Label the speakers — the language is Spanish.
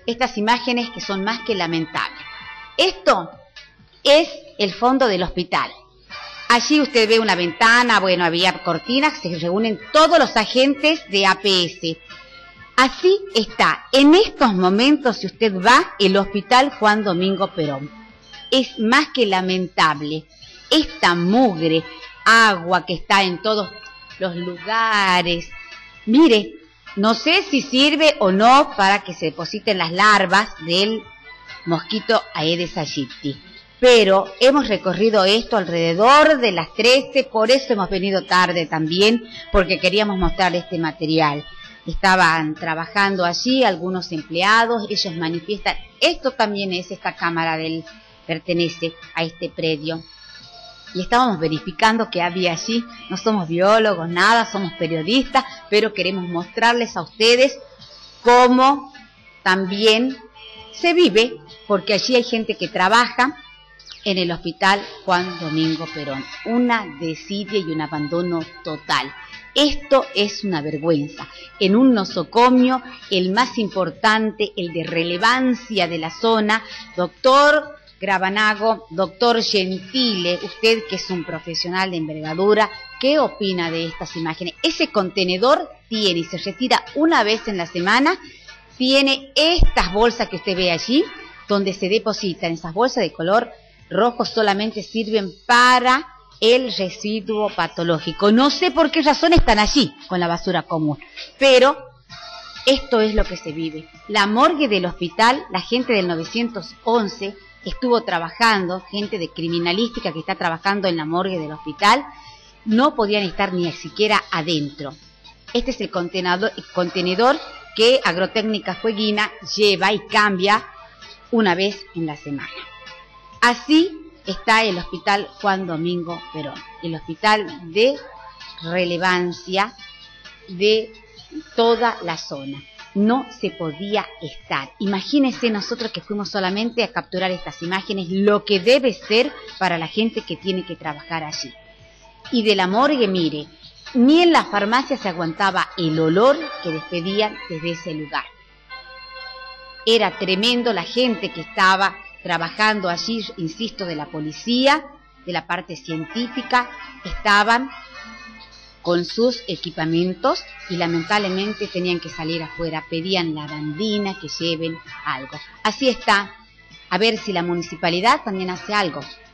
Speaker 1: estas imágenes que son más que lamentables. Esto es el fondo del hospital. Allí usted ve una ventana, bueno, había cortinas, se reúnen todos los agentes de APS. Así está, en estos momentos, si usted va, el Hospital Juan Domingo Perón. Es más que lamentable. Esta mugre, agua que está en todos los lugares. Mire, no sé si sirve o no para que se depositen las larvas del mosquito Aedes aegypti. Pero hemos recorrido esto alrededor de las 13, por eso hemos venido tarde también, porque queríamos mostrar este material. Estaban trabajando allí algunos empleados, ellos manifiestan, esto también es esta cámara pertenece a este predio. Y estábamos verificando qué había allí, no somos biólogos, nada, somos periodistas, pero queremos mostrarles a ustedes cómo también se vive, porque allí hay gente que trabaja en el Hospital Juan Domingo Perón. Una desidia y un abandono total. Esto es una vergüenza. En un nosocomio, el más importante, el de relevancia de la zona, doctor Gravanago, doctor Gentile, usted que es un profesional de envergadura, ¿qué opina de estas imágenes? Ese contenedor tiene y se retira una vez en la semana, tiene estas bolsas que usted ve allí, donde se depositan esas bolsas de color rojo, solamente sirven para el residuo patológico. No sé por qué razón están allí con la basura común, pero esto es lo que se vive. La morgue del hospital, la gente del 911 estuvo trabajando, gente de criminalística que está trabajando en la morgue del hospital, no podían estar ni siquiera adentro. Este es el contenedor que Agrotécnica Fueguina lleva y cambia una vez en la semana. Así está el Hospital Juan Domingo Perón, el hospital de relevancia de toda la zona. No se podía estar. Imagínense nosotros que fuimos solamente a capturar estas imágenes, lo que debe ser para la gente que tiene que trabajar allí. Y de la morgue, mire, ni en la farmacia se aguantaba el olor que despedían desde ese lugar. Era tremendo la gente que estaba trabajando allí, insisto, de la policía, de la parte científica, estaban con sus equipamientos y lamentablemente tenían que salir afuera, pedían lavandina, que lleven algo. Así está, a ver si la municipalidad también hace algo.